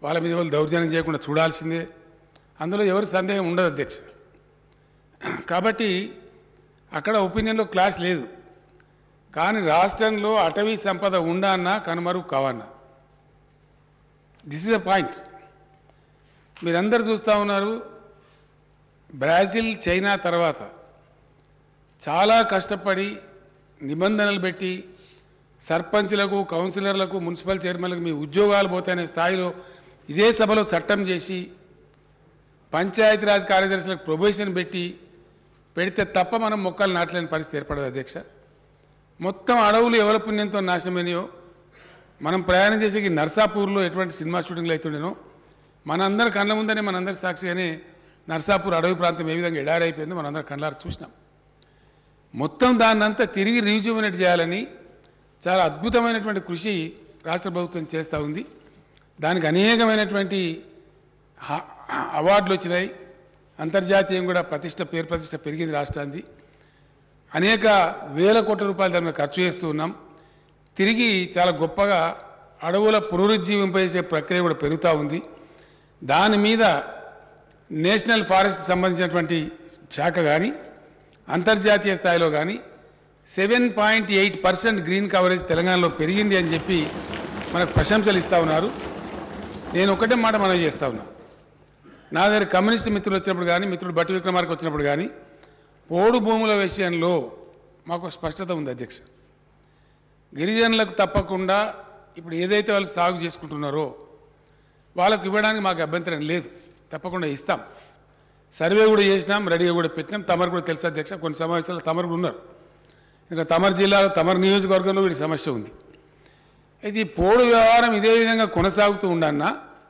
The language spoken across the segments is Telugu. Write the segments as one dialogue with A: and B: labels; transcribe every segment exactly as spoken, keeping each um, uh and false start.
A: వాళ్ళ మీద వాళ్ళు దౌర్జన్యం చేయకుండా చూడాల్సిందే, అందులో ఎవరికి సందేహం ఉండదు అధ్యక్ష. కాబట్టి అక్కడ ఒపీనియన్లో క్లాష్ లేదు. కానీ రాష్ట్రంలో అటవీ సంపద ఉండన్నా కనుమరుగు కావన్నా, దిస్ ఇస్ ద పాయింట్. మీరందరూ చూస్తూ ఉన్నారు, బ్రెజిల్ చైనా తర్వాత చాలా కష్టపడి నిబంధనలు పెట్టి సర్పంచ్లకు, కౌన్సిలర్లకు, మున్సిపల్ చైర్మన్లకు మీ ఉద్యోగాలు పోతాయనే స్థాయిలో ఇదే సభలో చట్టం చేసి పంచాయతీరాజ్ కార్యదర్శులకు ప్రొబేషన్ పెట్టి పెడితే తప్ప మనం మొక్కలు నాటలేని పరిస్థితి ఏర్పడదు అధ్యక్ష. మొత్తం అడవులు ఎవరి పుణ్యంతో నాశనమైనయో, మనం ప్రయాణం చేసే నర్సాపూర్లో ఎటువంటి సినిమా షూటింగ్లు అవుతుండేనో మనందరి కళ్ళ ముందనే, మనందరి సాక్షిగానే నర్సాపూర్ అడవి ప్రాంతం ఏ విధంగా ఎడారైపోయిందో మనందరం కళ్ళారు చూసినాం. మొత్తం దాన్నంతా తిరిగి రీజువనేట్ చేయాలని చాలా అద్భుతమైనటువంటి కృషి రాష్ట్ర ప్రభుత్వం చేస్తూ ఉంది. దానికి అనేకమైనటువంటి అవార్డులు వచ్చినాయి, అంతర్జాతీయం కూడా ప్రతిష్ట, పేరు ప్రతిష్ట పెరిగింది రాష్ట్రానికి. అనేక వేల కోట్ల రూపాయలు దాని మీద ఖర్చు చేస్తూ ఉన్నాం. తిరిగి చాలా గొప్పగా అడవుల పునరుజ్జీవింపజేసే ప్రక్రియ కూడా పెరుగుతూ ఉంది. దాని మీద నేషనల్ ఫారెస్ట్ సంబంధించినటువంటి శాఖ కానీ అంతర్జాతీయ స్థాయిలో కానీ seven point eight percent green coverage తెలంగాణలో పెరిగింది అని చెప్పి మనకు ప్రశంసలు ఇస్తూ ఉన్నారు. నేను ఒకటే మాట మనం చేస్తూ ఉన్నా, నా దగ్గర కమ్యూనిస్ట్ మిత్రులు వచ్చినప్పుడు కానీ, మిత్రుడు బట్టి విక్రమార్క వచ్చినప్పుడు కానీ పోడు భూముల విషయంలో మాకు స్పష్టత ఉంది అధ్యక్ష. గిరిజనులకు తప్పకుండా ఇప్పుడు ఏదైతే వాళ్ళు సాగు చేసుకుంటున్నారో వాళ్ళకు ఇవ్వడానికి మాకు అభ్యంతరం లేదు, తప్పకుండా ఇస్తాం. సర్వే కూడా చేసినాం, రెడీగా కూడా పెట్టినాం. తమరు కూడా తెలుసు అధ్యక్ష, కొన్ని సమావేశాలు తమరు కూడా ఉన్నారు. ఇంకా తమరు జిల్లాలో, తమరు నియోజకవర్గంలో వీటి సమస్య ఉంది. అయితే ఈ పోడు వ్యవహారం ఇదే విధంగా కొనసాగుతూ ఉండన్నా,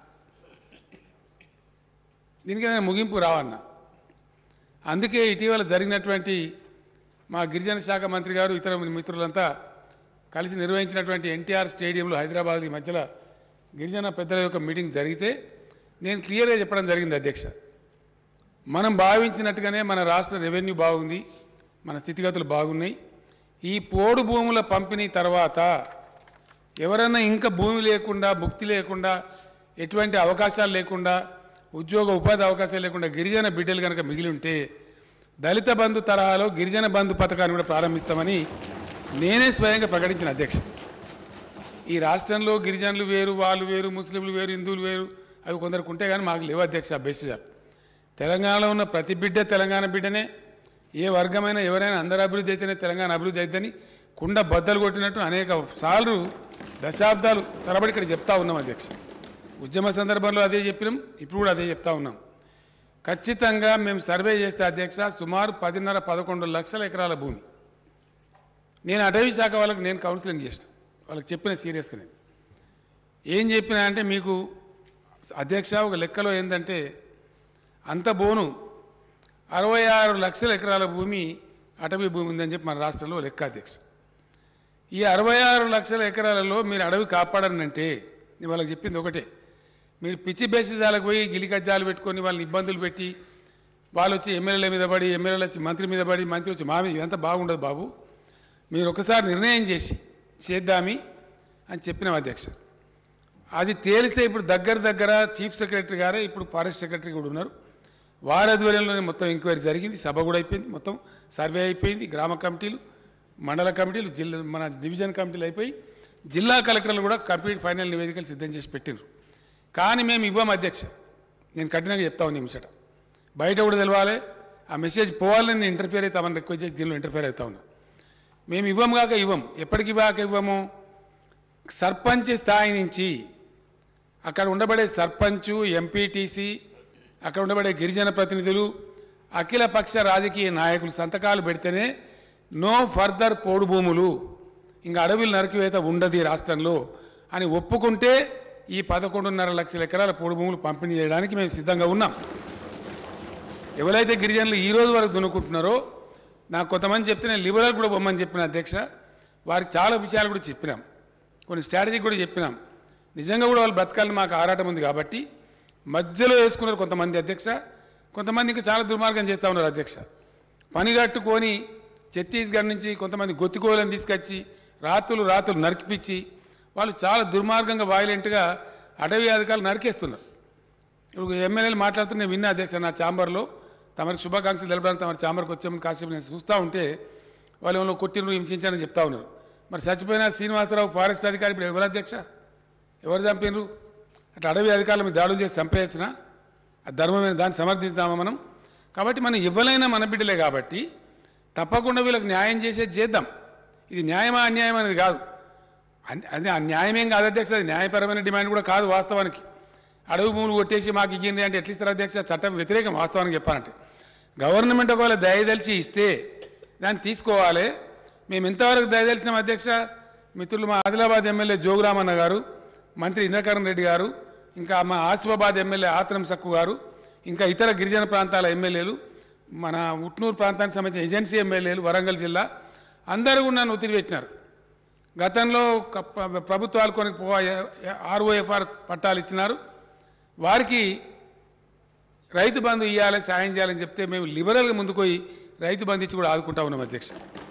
A: దీనికి ముగింపు రావన్నా. అందుకే ఇటీవల జరిగినటువంటి మా గిరిజన శాఖ మంత్రి గారు, ఇతర మిత్రులంతా కలిసి నిర్వహించినటువంటి ఎన్టీఆర్ స్టేడియంలో హైదరాబాద్ ఈ మధ్యలో గిరిజన పెద్దల యొక్క మీటింగ్ జరిగితే నేను క్లియర్గా చెప్పడం జరిగింది అధ్యక్ష. మనం భావించినట్టుగానే మన రాష్ట్ర రెవెన్యూ బాగుంది, మన స్థితిగతులు బాగున్నాయి. ఈ పోడు భూముల పంపిణీ తర్వాత ఎవరన్నా ఇంకా భూమి లేకుండా, భుక్తి లేకుండా, ఎటువంటి అవకాశాలు లేకుండా, ఉద్యోగ ఉపాధి అవకాశాలు లేకుండా గిరిజన బిడ్డలు కనుక మిగిలి ఉంటే దళిత బంధు తరహాలో గిరిజన బంధు పథకాన్ని కూడా ప్రారంభిస్తామని నేనే స్వయంగా ప్రకటించిన అధ్యక్ష. ఈ రాష్ట్రంలో గిరిజనులు వేరు, వాళ్ళు వేరు, ముస్లింలు వేరు, హిందువులు వేరు, అవి కొందరికి ఉంటే కానీ మాకు లేవు అధ్యక్ష. బేసిజా తెలంగాణలో ఉన్న ప్రతి బిడ్డ తెలంగాణ బిడ్డనే. ఏ వర్గమైనా ఎవరైనా అందరూ అభివృద్ధి అయితేనే తెలంగాణ అభివృద్ధి అయిద్దని కుండ బద్దలు కొట్టినట్టు అనేక సార్లు దశాబ్దాలు తరబడి ఇక్కడ చెప్తా ఉన్నాం అధ్యక్ష. ఉద్యమ సందర్భంలో అదే చెప్పినాం, ఇప్పుడు కూడా అదే చెప్తా ఉన్నాం. ఖచ్చితంగా మేము సర్వే చేస్తే అధ్యక్ష సుమారు పదిన్నర పదకొండు లక్షల ఎకరాల భూమి. నేను అటవీ శాఖ వాళ్ళకి నేను కౌన్సిలింగ్ చేస్తాను, వాళ్ళకి చెప్పిన సీరియస్గానే. ఏం చెప్పినా అంటే మీకు అధ్యక్ష ఒక లెక్కలో ఏంటంటే అంత బోను అరవై ఆరు లక్షల ఎకరాల భూమి అటవీ భూమి ఉందని చెప్పి మన రాష్ట్రంలో లెక్క అధ్యక్ష. ఈ అరవై ఆరు లక్షల ఎకరాలలో మీరు అడవి కాపాడనంటే నేను వాళ్ళకి చెప్పింది ఒకటే, మీరు పిచ్చి బేసిజాలకు పోయి గిలికజ్జాలు పెట్టుకొని వాళ్ళని ఇబ్బందులు పెట్టి వాళ్ళు వచ్చి ఎమ్మెల్యేల మీద పడి, ఎమ్మెల్యేలు వచ్చి మంత్రి మీద పడి, మంత్రి వచ్చి మా మీద, ఇదంతా బాగుండదు బాబు. మీరు ఒకసారి నిర్ణయం చేసి చేద్దామి అని చెప్పినాం అధ్యక్ష. అది తేలిస్తే ఇప్పుడు దగ్గర దగ్గర చీఫ్ సెక్రటరీ గారే ఇప్పుడు ఫారెస్ట్ సెక్రటరీ కూడా ఉన్నారు, వారి ఆధ్వర్యంలోనే మొత్తం ఎంక్వైరీ జరిగింది, సభ కూడా అయిపోయింది, మొత్తం సర్వే అయిపోయింది, గ్రామ కమిటీలు, మండల కమిటీలు, జిల్లా మన డివిజన్ కమిటీలు అయిపోయి జిల్లా కలెక్టర్లు కూడా కంప్లీట్ ఫైనల్ నివేదికలు సిద్ధం చేసి పెట్టినారు. కానీ మేము ఇవ్వం అధ్యక్ష, నేను కఠినంగా చెప్తా ఉన్నాను ముచ్చట, బయట కూడా తెలవాలి, ఆ మెసేజ్ పోవాలని నేను ఇంటర్ఫియర్ అవుతామని రిక్వెస్ట్ చేసి దీనిలో ఇంటర్ఫియర్ అవుతా ఉన్నా. మేము ఇవ్వం కాక ఇవ్వం, ఎప్పటికి ఇవ్వక ఇవ్వము. సర్పంచ్ స్థాయి నుంచి అక్కడ ఉండబడే సర్పంచు, ఎంపీటీసీ, అక్కడ ఉండబడే గిరిజన ప్రతినిధులు, అఖిలపక్ష రాజకీయ నాయకులు సంతకాలు పెడితేనే నో ఫర్దర్ పోడు భూములు, ఇంకా అడవులు నరికివేత ఉండదు రాష్ట్రంలో అని ఒప్పుకుంటే ఈ పదకొండున్నర లక్షల ఎకరాల పోడు భూములు పంపిణీ చేయడానికి మేము సిద్ధంగా ఉన్నాం. ఎవరైతే గిరిజనులు ఈ రోజు వరకు దున్నుకుంటున్నారో నాకు కొంతమంది చెప్తే నేను లిబరల్ కూడా బొమ్మని చెప్పిన అధ్యక్ష, వారికి చాలా విషయాలు కూడా చెప్పినాం, కొన్ని స్ట్రాటజీ కూడా చెప్పినాం. నిజంగా కూడా వాళ్ళు బ్రతకాలని మాకు ఆరాటం ఉంది కాబట్టి మధ్యలో వేసుకున్నారు కొంతమంది అధ్యక్ష. కొంతమంది ఇంకా చాలా దుర్మార్గం చేస్తూ ఉన్నారు అధ్యక్ష. పని కట్టుకొని ఛత్తీస్గఢ్ నుంచి కొంతమంది గొత్తికోలను తీసుకొచ్చి రాత్రులు రాత్రులు నరికిపించి వాళ్ళు చాలా దుర్మార్గంగా వైలెంట్గా అటవీ అధికారులు నరికేస్తున్నారు. ఇప్పుడు ఎమ్మెల్యేలు మాట్లాడుతూ నేను విన్నా అధ్యక్ష, నా ఛాంబర్లో తమరికి శుభాకాంక్షలు తెలపడానికి తమ ఛాంబర్కి వచ్చామని కాసేపు నేను చూస్తూ ఉంటే వాళ్ళు ఏమో కొట్టినరు హింసించారని చెప్తా ఉన్నారు. మరి చచ్చిపోయిన శ్రీనివాసరావు ఫారెస్ట్ అధికారి ఇప్పుడు ఎవరు అధ్యక్ష, ఎవరు చంపినరు? అట్లా అడవి అధికారులు మీద దాడులు చేసి చంపేసిన ఆ ధర్మమైన దాన్ని సమర్థిస్తామా మనం? కాబట్టి మనం ఇవ్వలైనా మన బిడ్డలే కాబట్టి తప్పకుండా వీళ్ళకి న్యాయం చేసేది చేద్దాం. ఇది న్యాయమా అన్యాయం అనేది కాదు, అది అన్యాయమేం కాదు అధ్యక్ష, అది న్యాయపరమైన డిమాండ్ కూడా కాదు. వాస్తవానికి అడవి భూములు కొట్టేసి మాకు ఇయ్యండి అంటే ఎట్లా ఇస్తారు అధ్యక్ష? చట్టం వ్యతిరేకం వాస్తవానికి చెప్పాలంటే. గవర్నమెంట్ ఒకవేళ దయదలిచి ఇస్తే దాన్ని తీసుకోవాలి. మేము ఎంతవరకు దయదలిచినాం అధ్యక్ష? మిత్రులు మా ఆదిలాబాద్ ఎమ్మెల్యే జోగురామన్న గారు, మంత్రి ఇంద్రకరణ్ రెడ్డి గారు, ఇంకా మా ఆసిఫాబాద్ ఎమ్మెల్యే ఆత్రం సక్కు గారు, ఇంకా ఇతర గిరిజన ప్రాంతాల ఎమ్మెల్యేలు, మన ఉట్నూరు ప్రాంతానికి సంబంధించిన ఏజెన్సీ ఎమ్మెల్యేలు వరంగల్ జిల్లా అందరూ కూడా నన్ను ఒత్తిడి పెట్టినారు. గతంలో ప్రభుత్వాలు కొన్ని ఆర్ఓఎఫ్ఆర్ పట్టాలు ఇచ్చినారు, వారికి రైతు బంధు ఇవ్వాలి, సాయం చేయాలని చెప్తే మేము లిబరల్గా ముందుకు పోయి రైతు బంధు ఇచ్చి కూడా ఆదుకుంటా ఉన్నాం అధ్యక్ష.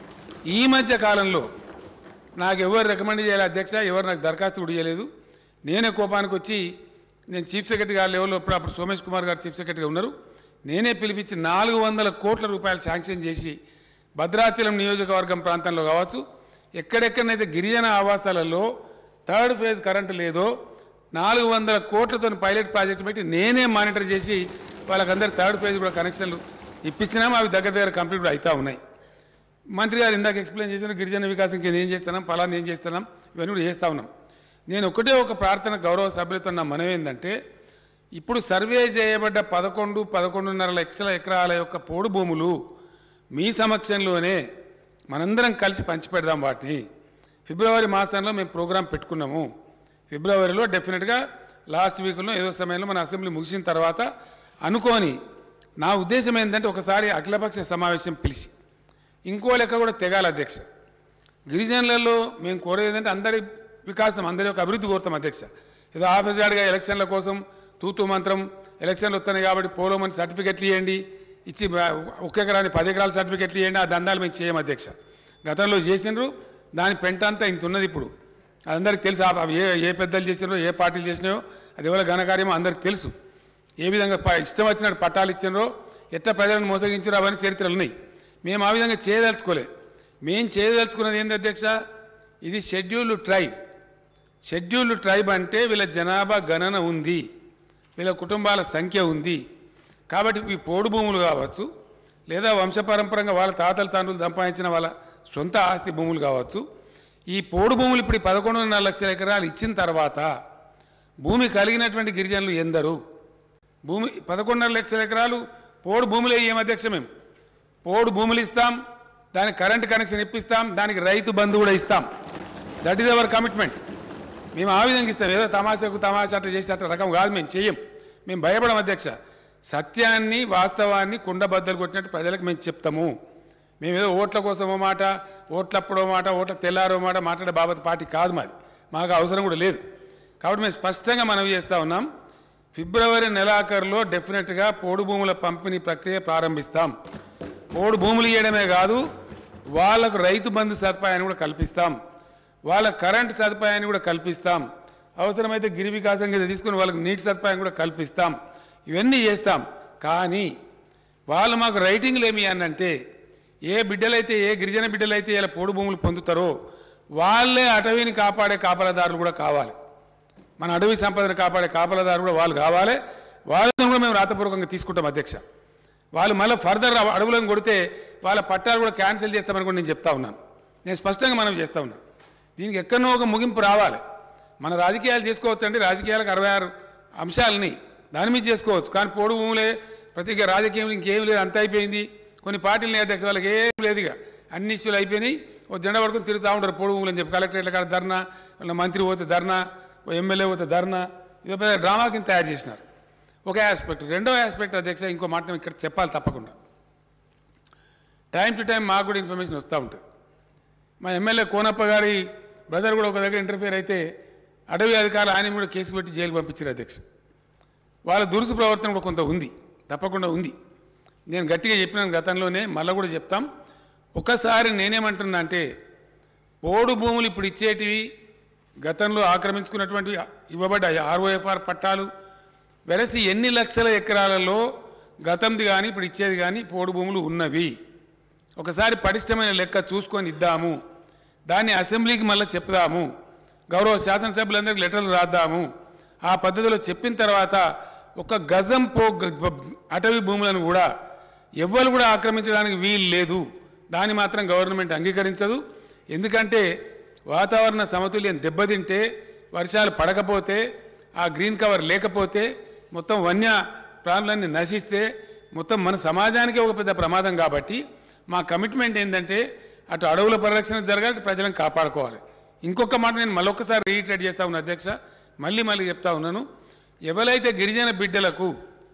A: ఈ మధ్య కాలంలో నాకు ఎవరు రికమెండ్ చేయాలి అధ్యక్ష, ఎవరు నాకు దరఖాస్తు కూడా చేయలేదు. నేనే కోపానికి వచ్చి నేను చీఫ్ సెక్రటరీ గారి లెవెల్లో ఇప్పుడు అప్పుడు సోమేష్ కుమార్ గారు చీఫ్ సెక్రటరీగా ఉన్నారు, నేనే పిలిపించి నాలుగు వందల కోట్ల రూపాయలు శాంక్షన్ చేసి భద్రాచలం నియోజకవర్గం ప్రాంతంలో కావచ్చు, ఎక్కడెక్కడనైతే గిరిజన ఆవాసాలలో థర్డ్ ఫేజ్ కరెంటు లేదో నాలుగు వందల కోట్లతో పైలట్ ప్రాజెక్టు పెట్టి నేనే మానిటర్ చేసి వాళ్ళకందరూ థర్డ్ ఫేజ్ కూడా కనెక్షన్లు ఇప్పించినాము. అవి దగ్గర దగ్గర కంప్లీట్ కూడా అవుతూ ఉన్నాయి. మంత్రి గారు ఇందాక ఎక్స్ప్లెయిన్ చేసిన గిరిజన వికాసం కింద ఏం చేస్తున్నాం, ఫలాన్ని ఏం చేస్తున్నాం, ఇవన్నీ కూడా చేస్తూ ఉన్నాం. నేను ఒకటే ఒక ప్రార్థన గౌరవ సభ్యులతో నా మనవి ఏంటంటే, ఇప్పుడు సర్వే చేయబడ్డ పదకొండు పదకొండున్నర లక్షల ఎకరాల యొక్క పోడు భూములు మీ సమక్షంలోనే మనందరం కలిసి పంచిపెడదాం. వాటిని ఫిబ్రవరి మాసంలో మేము ప్రోగ్రాం పెట్టుకున్నాము. ఫిబ్రవరిలో డెఫినెట్గా లాస్ట్ వీక్లో ఏదో సమయంలో మన అసెంబ్లీ ముగిసిన తర్వాత అనుకోని, నా ఉద్దేశం ఏంటంటే ఒకసారి అఖిలపక్ష సమావేశం పిలిచి ఇంకో లెక్క కూడా తెగాలి అధ్యక్ష. గిరిజనులలో మేము కోరేది ఏంటంటే అందరి వికాసం, అందరి యొక్క అభివృద్ధి కోరుతాం అధ్యక్ష. ఏదో ఆఫీసర్గా ఎలక్షన్ల కోసం తూతూ మంత్రం ఎలక్షన్లు వస్తున్నాయి కాబట్టి పోలోమని సర్టిఫికెట్లు ఇవ్వండి, ఇచ్చి ఒక ఎకరాన్ని పది ఎకరాల సర్టిఫికెట్లు ఇవ్వండి, ఆ దందాలు మేము చేయం అధ్యక్ష. గతంలో చేసినారు, దాని పెంట అంతా ఇంత ఉన్నది. ఇప్పుడు అందరికి తెలుసు, ఏ ఏ పెద్దలు చేసినారో ఏ పార్టీలు చేసినాయో అది ఎవరో ఘనకార్యమో అందరికి తెలుసు. ఏ విధంగా ఇష్టం వచ్చినట్టు పట్టాలు ఇచ్చినారో, ఎట్లా ప్రజలను మోసగించారో అవన్నీ చరిత్రలు ఉన్నాయి. మేము ఆ విధంగా చేయదలుచుకోలే. మేము చేయదలుచుకున్నది ఏంటి అధ్యక్ష, ఇది షెడ్యూల్డ్ ట్రైబ్. షెడ్యూల్డ్ ట్రైబ్ అంటే వీళ్ళ జనాభా గణన ఉంది, వీళ్ళ కుటుంబాల సంఖ్య ఉంది. కాబట్టి ఈ పోడు భూములు కావచ్చు, లేదా వంశపరంపరంగా వాళ్ళ తాతల తండ్రులు సంపాదించిన వాళ్ళ సొంత ఆస్తి భూములు కావచ్చు, ఈ పోడు భూములు ఇప్పుడు పదకొండున్నర లక్షల ఎకరాలు ఇచ్చిన తర్వాత భూమి కలిగినటువంటి గిరిజనులు ఎందరు? భూమి పదకొండున్నర లక్షల ఎకరాలు పోడు భూములు ఏం అధ్యక్ష, మేము పోడు భూములు ఇస్తాం, దానికి కరెంటు కనెక్షన్ ఇప్పిస్తాం, దానికి రైతు బంధు కూడా ఇస్తాం. That is our commitment. మేము ఆ విధంగా ఇస్తాం. ఏదో తమాషాకు తమాషా అట్లా చేసి అట్లా రకం కాదు, మేము చెయ్యం. మేము భయపడం అధ్యక్ష. సత్యాన్ని వాస్తవాన్ని కుండబద్దలు కొట్టినట్టు ప్రజలకు మేము చెప్తాము. మేము ఏదో ఓట్ల కోసమో మాట, ఓట్లప్పుడో మాట, ఓట్ల తెల్లారో మాట మాట్లాడే బాబత్ పార్టీ కాదు మాది, మాకు అవసరం కూడా లేదు. కాబట్టి మేము స్పష్టంగా మనవి చేస్తూ ఉన్నాం, ఫిబ్రవరి నెలాఖరులో డెఫినెట్గా పోడు భూముల పంపిణీ ప్రక్రియ ప్రారంభిస్తాం. పోడు భూములు ఇవ్వడమే కాదు, వాళ్ళకు రైతు బంధు సదుపాయాన్ని కూడా కల్పిస్తాం, వాళ్ళ కరెంటు సదుపాయాన్ని కూడా కల్పిస్తాం, అవసరమైతే గిరి వికాసం కింద తీసుకుని వాళ్ళకి నీటి సదుపాయం కూడా కల్పిస్తాం. ఇవన్నీ చేస్తాం. కానీ వాళ్ళు మాకు రైటింగ్లు ఏమి అనంటే, ఏ బిడ్డలైతే ఏ గిరిజన బిడ్డలైతే ఇలా పోడు భూములు పొందుతారో వాళ్ళే అటవీని కాపాడే కాపలదారులు కూడా కావాలి. మన అడవి సంపదను కాపాడే కాపలదారులు కూడా వాళ్ళు కావాలి. వాళ్ళని కూడా మేము రాతపూర్వకంగా తీసుకుంటాం అధ్యక్ష. వాళ్ళు మళ్ళీ ఫర్దర్ అడవులను కొడితే వాళ్ళ పట్టాలు కూడా క్యాన్సిల్ చేస్తామని కూడా నేను చెప్తా ఉన్నాను. నేను స్పష్టంగా మనం చేస్తూ ఉన్నాను. దీనికి ఎక్కడనో ఒక ముగింపు రావాలి. మన రాజకీయాలు చేసుకోవచ్చు అండి, రాజకీయాలకు అరవై ఆరు అంశాలని దాని మీద చేసుకోవచ్చు. కానీ పోడు భూములే ప్రతి రాజకీయంలో ఇంకేం లేదు, అంత అయిపోయింది. కొన్ని పార్టీలని అధ్యక్ష వాళ్ళకి ఏం లేదు, ఇక అన్ని ఇష్యూలు అయిపోయినాయి. ఓ జెండా పడుకొని తిరుగుతూ ఉంటారు పోడు భూములు అని చెప్పి. కలెక్టరేట్ల కాడ ధర్నా, వాళ్ళ మంత్రి పోతే ధర్నా, ఓ ఎమ్మెల్యే పోతే ధర్నా, ఇదో పెద్ద డ్రామా కింద తయారు చేసినారు. ఒక ఆస్పెక్ట్. రెండో ఆస్పెక్ట్ అధ్యక్ష, ఇంకో మాట ఇక్కడ చెప్పాలి తప్పకుండా. టైం టు టైం మాకు కూడా ఇన్ఫర్మేషన్ వస్తూ ఉంటుంది. మా ఎమ్మెల్యే కోనప్ప గారి బ్రదర్ కూడా ఒక దగ్గర ఇంటర్ఫియర్ అయితే అటవీ అధికారులు ఆయన కూడా కేసు పెట్టి జైలు పంపించారు అధ్యక్ష. వాళ్ళ దురుసు ప్రవర్తన కూడా కొంత ఉంది, తప్పకుండా ఉంది. నేను గట్టిగా చెప్పినాను గతంలోనే, మళ్ళీ కూడా చెప్తాం. ఒకసారి నేనేమంటున్నా అంటే, పోడు భూములు ఇప్పుడు ఇచ్చేటివి గతంలో ఆక్రమించుకున్నటువంటి ఇవ్వబడ్డాయి ఆర్ఓఎఫ్ఆర్ పట్టాలు వెరసి ఎన్ని లక్షల ఎకరాలలో గతంది కానీ ఇప్పుడు ఇచ్చేది కానీ పోడు భూములు ఉన్నవి ఒకసారి పటిష్టమైన లెక్క చూసుకొని ఇద్దాము. దాన్ని అసెంబ్లీకి మళ్ళీ చెప్దాము. గౌరవ శాసనసభ్యులందరికీ లెటర్లు రాద్దాము. ఆ పద్ధతిలో చెప్పిన తర్వాత ఒక గజం పో అటవీ భూములను కూడా ఎవ్వరు కూడా ఆక్రమించడానికి వీలు లేదు. దాన్ని మాత్రం గవర్నమెంట్ అంగీకరించదు. ఎందుకంటే వాతావరణ సమతుల్యం దెబ్బతింటే, వర్షాలు పడకపోతే, ఆ గ్రీన్ కవర్ లేకపోతే, మొత్తం వన్య ప్రాణులన్నీ నశిస్తే మొత్తం మన సమాజానికి ఒక పెద్ద ప్రమాదం. కాబట్టి మా కమిట్మెంట్ ఏంటంటే అటు అడవుల పరిరక్షణ జరగాలి, ప్రజలను కాపాడుకోవాలి. ఇంకొక మాట నేను మళ్ళొక్కసారి రీఇటరేట్ చేస్తా ఉన్నాను అధ్యక్ష, మళ్ళీ మళ్ళీ చెప్తా ఉన్నాను. ఎవరైతే గిరిజన బిడ్డలకు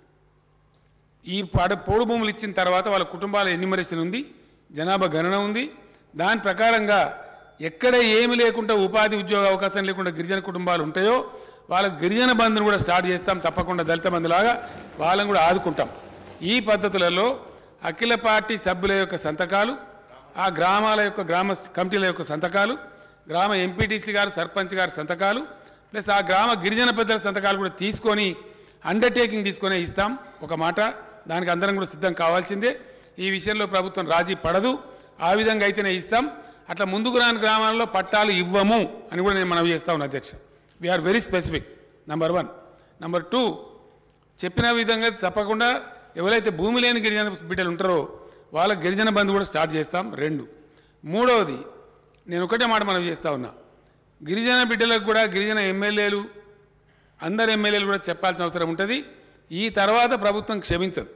A: ఈ పాడ పోడు భూములు ఇచ్చిన తర్వాత వాళ్ళ కుటుంబాల ఎన్యూమరేషన్ ఉంది, జనాభా గణన ఉంది. దాని ప్రకారంగా ఎక్కడ ఏమి లేకుండా ఉపాధి ఉద్యోగ అవకాశం లేకుండా గిరిజన కుటుంబాలు ఉంటాయో వాళ్ళకు గిరిజన బంధును కూడా స్టార్ట్ చేస్తాం. తప్పకుండా దళిత బంధులాగా వాళ్ళని కూడా ఆదుకుంటాం. ఈ పద్ధతులలో అఖిల పార్టీ సభ్యుల యొక్క సంతకాలు, ఆ గ్రామాల యొక్క గ్రామ కమిటీల యొక్క సంతకాలు, గ్రామ ఎంపీటీసీ గారు సర్పంచ్ గారి సంతకాలు, ప్లస్ ఆ గ్రామ గిరిజన పెద్దల సంతకాలు కూడా తీసుకొని అండర్టేకింగ్ తీసుకొనే ఇస్తాం. ఒక మాట, దానికి అందరం కూడా సిద్ధం కావాల్సిందే. ఈ విషయంలో ప్రభుత్వం రాజీ పడదు. ఆ విధంగా అయితేనే ఇస్తాం. అట్లా ముందుకు రాని గ్రామాల్లో పట్టాలు ఇవ్వము అని కూడా నేను మనవి చేస్తా ఉన్నాను అధ్యక్ష. We're very specific. Number one. Number two, చెప్పిన విధంగా తప్పకుండా ఎవరైతే భూమి లేని గిరిజన బిడ్డలు ఉంటారో వాళ్ళ గిరిజన బంధు కూడా స్టార్ట్ చేస్తాం. రెండు. మూడవది, నేను ఒకటే మాట మనవి చేస్తూ ఉన్నా, గిరిజన బిడ్డలకు కూడా గిరిజన ఎమ్మెల్యేలు అందరు ఎమ్మెల్యేలు కూడా చెప్పాల్సిన అవసరం ఉంటుంది. ఈ తర్వాత ప్రభుత్వం క్షమించదు,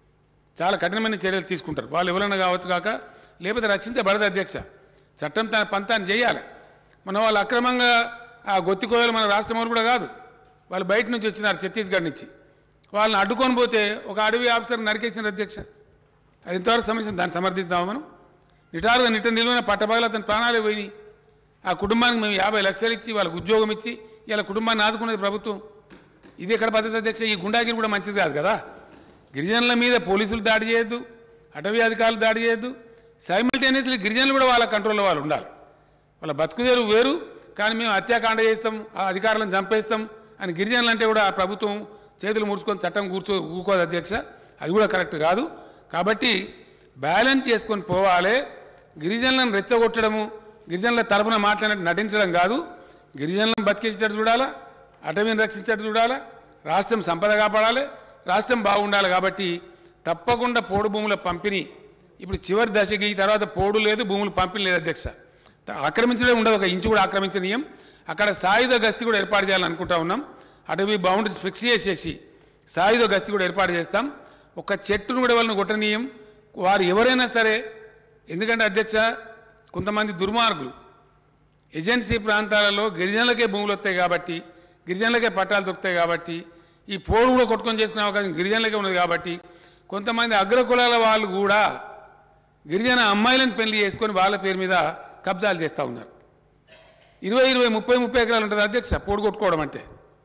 A: చాలా కఠినమైన చర్యలు తీసుకుంటారు. వాళ్ళు ఎవరైనా కావచ్చు కాక, లేకపోతే రక్షించబడదు అధ్యక్ష. చట్టం తన పంతాన్ని చేయాలి. మన వాళ్ళు అక్రమంగా ఆ గొత్తికోయలు మన రాష్ట్రం వాళ్ళు కూడా కాదు, వాళ్ళు బయట నుంచి వచ్చినారు, ఛత్తీస్గఢ్ నుంచి. వాళ్ళని అడ్డుకొని పోతే ఒక అడవి ఆఫీసర్ నరికేసిన అధ్యక్ష. అది ఇంతవరకు సమస్య, దాన్ని సమర్థిస్తాము మనం. నిటారుగా నిట్ట నిలువైన పట్టబాగలు అతని ప్రాణాలే పోయినాయి. ఆ కుటుంబానికి మేము యాభై లక్షలు ఇచ్చి వాళ్ళకు ఉద్యోగం ఇచ్చి ఇలా కుటుంబాన్ని ఆదుకునేది ప్రభుత్వం. ఇది ఎక్కడ పద్ధతి అధ్యక్ష? ఈ గుండాగిరి కూడా మంచిది కాదు కదా. గిరిజనుల మీద పోలీసులు దాడి చేయొద్దు, అటవీ అధికారులు దాడి చేయొద్దు. సైమల్టేనియస్లీ గిరిజనులు కూడా వాళ్ళ కంట్రోల్లో వాళ్ళు ఉండాలి. వాళ్ళ బతుకుదేరు వేరు, కానీ మేము హత్యాకాండ చేస్తాం, ఆ అధికారులను చంపేస్తాం అని గిరిజనులు అంటే కూడా ప్రభుత్వం చేతులు ముడుచుకొని చట్టం కూర్చో ఊకోదు అధ్యక్ష. అది కూడా కరెక్ట్ కాదు. కాబట్టి బ్యాలెన్స్ చేసుకొని పోవాలి. గిరిజనులను రెచ్చగొట్టడము, గిరిజనుల తరఫున మాట్లాడినట్టు నటించడం కాదు. గిరిజనులను బతికించేటట్టు చూడాలా, అటవీని రక్షించేటట్టు చూడాలా, రాష్ట్రం సంపద కాపాడాలి, రాష్ట్రం బాగుండాలి. కాబట్టి తప్పకుండా పోడు భూముల పంపిణీ ఇప్పుడు చివరి దశకి, ఈ తర్వాత పోడు లేదు, భూములు పంపిణీ లేదు అధ్యక్ష. ఆక్రమించడం ఉండదు, ఒక ఇంచు కూడా ఆక్రమించనీయం. అక్కడ సాయుధ గస్తీ కూడా ఏర్పాటు చేయాలని అనుకుంటా ఉన్నాం. అటవీ బౌండరీస్ ఫిక్స్ చేసేసి సాయుధ గస్తీ కూడా ఏర్పాటు చేస్తాం. ఒక చెట్టును కూడా వాళ్ళని కొట్టనీయం, వారు ఎవరైనా సరే. ఎందుకంటే అధ్యక్ష, కొంతమంది దుర్మార్గులు ఏజెన్సీ ప్రాంతాలలో గిరిజనులకే భూములు వస్తాయి కాబట్టి, గిరిజనులకే పట్టాలు దొరుకుతాయి కాబట్టి, ఈ పోడు కూడా కొట్టుకొని చేసుకునే అవకాశం గిరిజనులకే ఉన్నది కాబట్టి, కొంతమంది అగ్రకులాల వాళ్ళు కూడా గిరిజన అమ్మాయిలను పెళ్లి చేసుకొని వాళ్ళ పేరు మీద కబ్జాలు చేస్తూ ఉన్నారు. ఇరవై ఇరవై ముప్పై ముప్పై ఎకరాలు ఉంటుంది అధ్యక్ష పోడు కొట్టుకోవడం అంటే.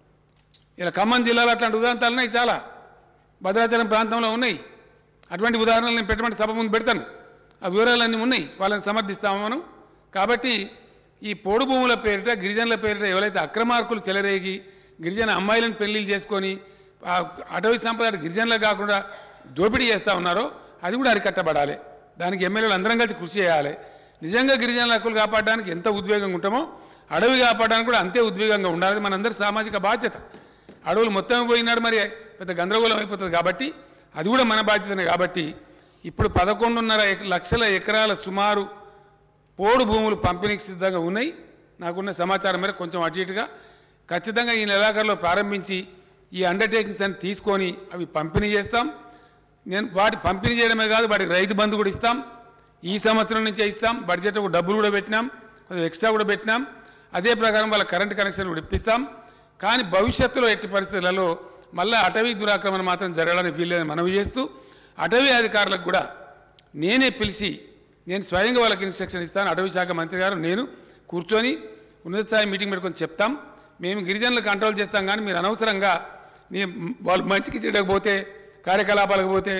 A: ఇలా ఖమ్మం జిల్లాలో అట్లాంటి ఉదాహరణలు ఉన్నాయి, చాలా భద్రాచలం ప్రాంతంలో ఉన్నాయి. అటువంటి ఉదాహరణలు నేను పెట్టమంటే సభ ముందు పెడతాను. ఆ వివరాలన్నీ ఉన్నాయి, వాళ్ళని సమర్థిస్తాము మనం. కాబట్టి ఈ పోడు భూముల పేరిట, గిరిజనుల పేరిట ఎవరైతే అక్రమార్కులు చెలరేగి గిరిజన అమ్మాయిలను పెళ్లిళ్ళు చేసుకొని అటవీ సంపద గిరిజనులకు కాకుండా దోపిడీ చేస్తూ ఉన్నారో అది కూడా అరికట్టబడాలి. దానికి ఎమ్మెల్యేలు అందరం కలిసి కృషి చేయాలి. నిజంగా గిరిజనుల హక్కులు కాపాడడానికి ఎంత ఉద్వేగంగా ఉంటామో అడవి కాపాడడానికి కూడా అంతే ఉద్వేగంగా ఉండాలి. మనందరి సామాజిక బాధ్యత. అడవులు మొత్తం పోయినాడు, మరి పెద్ద గందరగోళం అయిపోతుంది. కాబట్టి అది కూడా మన బాధ్యతనే. కాబట్టి ఇప్పుడు పదకొండున్నర లక్షల ఎకరాల సుమారు పోడు భూములు పంపిణీకి సిద్ధంగా ఉన్నాయి. నాకున్న సమాచారం మేరకు కొంచెం అటు ఇటుగా ఖచ్చితంగా ఈ నెలాఖరులో ప్రారంభించి ఈ అండర్టేకింగ్స్ అని తీసుకొని అవి పంపిణీ చేస్తాం. నేను వాటి పంపిణీ చేయడమే కాదు, వాటికి రైతు బంధు కూడా ఇస్తాం. ఈ సంవత్సరం నుంచే ఇస్తాం. బడ్జెట్ డబ్బులు కూడా పెట్టినాం, ఎక్స్ట్రా కూడా పెట్టినాం. అదే ప్రకారం వాళ్ళ కరెంటు కనెక్షన్ కూడా ఇప్పిస్తాం. కానీ భవిష్యత్తులో ఎట్టి పరిస్థితులలో మళ్ళీ అటవీ దురాక్రమణ మాత్రం జరగడానికి వీల్లేదని మనవి చేస్తూ, అటవీ అధికారులకు కూడా నేనే పిలిచి నేను స్వయంగా వాళ్ళకి ఇన్స్ట్రక్షన్ ఇస్తాను. అటవీ శాఖ మంత్రి గారు నేను కూర్చొని ఉన్నత స్థాయి మీటింగ్ పెట్టుకొని చెప్తాం. మేము గిరిజనులు కంట్రోల్ చేస్తాం, కానీ మీరు అనవసరంగా నీ వాళ్ళు మంచికి చెడకపోతే, కార్యకలాపాలకు పోతే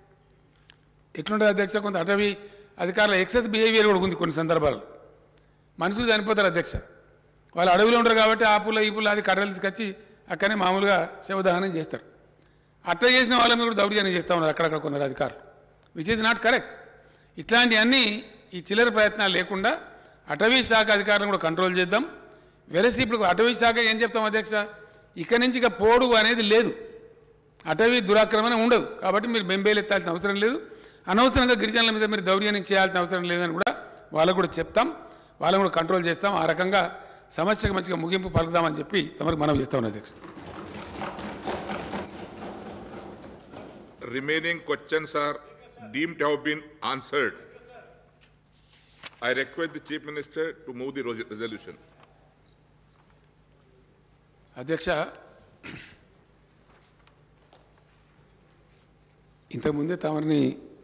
A: ఎట్లుంటుంది అధ్యక్ష? కొంత అటవీ అధికారుల ఎక్సెస్ బిహేవియర్ కూడా ఉంది కొన్ని సందర్భాలు. మనుషులు చనిపోతారు అధ్యక్ష. వాళ్ళు అడవిలో ఉండరు కాబట్టి ఆ పుల్ల ఈ పుల్ల అది కర్రలు తీసుకొచ్చి అక్కడనే మామూలుగా శవదహనం చేస్తారు. అట్లా చేసిన వాళ్ళ మీద కూడా దౌర్జన్యం చేస్తూ ఉన్నారు అక్కడక్కడ కొందరు అధికారులు, విచ్ ఈజ్ నాట్ కరెక్ట్. ఇట్లాంటివన్నీ ఈ చిల్లర ప్రయత్నాలు లేకుండా అటవీ శాఖ అధికారులను కూడా కంట్రోల్ చేద్దాం. వెరసి ఇప్పుడు అటవీ శాఖ ఏం చెప్తాం అధ్యక్ష, ఇక్కడి నుంచి ఇక పోడు అనేది లేదు, అటవీ దురాక్రమణ ఉండదు, కాబట్టి మీరు బెంబేలు ఎత్తాల్సిన అవసరం లేదు, అనవసరంగా గిరిజనుల మీద మీరు దౌర్జన్యం చేయాల్సిన అవసరం లేదని కూడా వాళ్ళకు కూడా చెప్తాం, వాళ్ళని కూడా కంట్రోల్ చేస్తాం. ఆ రకంగా సమస్యకు మంచిగా ముగింపు పలుకుదామని చెప్పి తమకు మనం చేస్తా ఉన్నాం అధ్యక్ష.
B: Remaining questions are deemed to have been answered. I request the Chief Minister to move the res- resolution.
A: అధ్యక్ష, ఇంతకుముందే తమరిని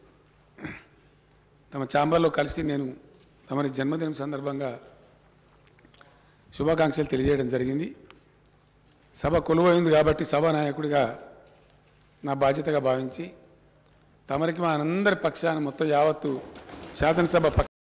A: తమ ఛాంబర్లో కలిసి నేను తమరి జన్మదినం సందర్భంగా శుభాకాంక్షలు తెలియజేయడం జరిగింది. సభ కొలువైంది కాబట్టి సభానాయకుడిగా నా బాధ్యతగా భావించి తమరికి మా అందరి పక్షాన మొత్తం యావత్తు శాసనసభ